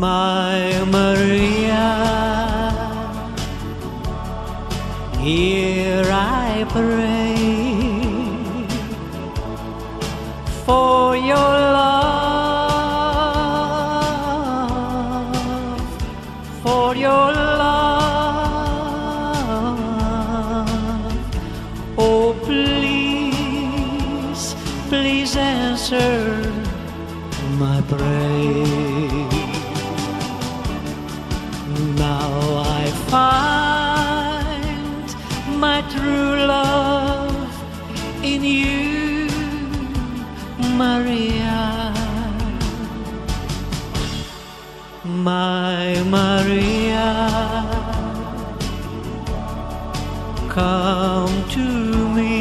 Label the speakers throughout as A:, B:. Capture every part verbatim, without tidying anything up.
A: My Maria, here I pray for your love, for your love. Oh, please, please answer my prayer. Now I find my true love in you, Maria. My Maria, come to me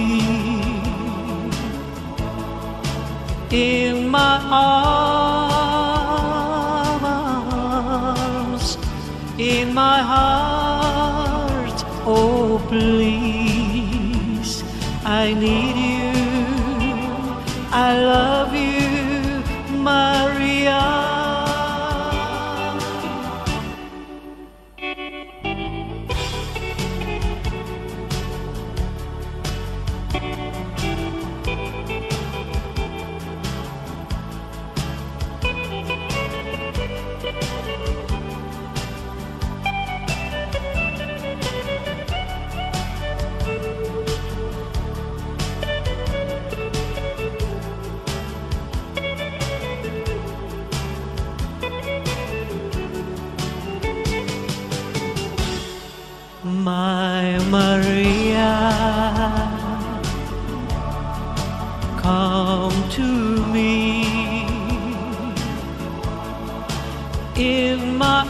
A: in my arms, in my heart. Oh, please, I need you, I love you, Maria. My Maria, come to me in my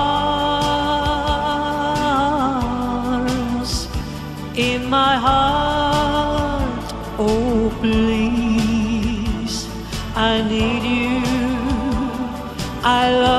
A: arms, in my heart. Oh, please, I need you, I love you.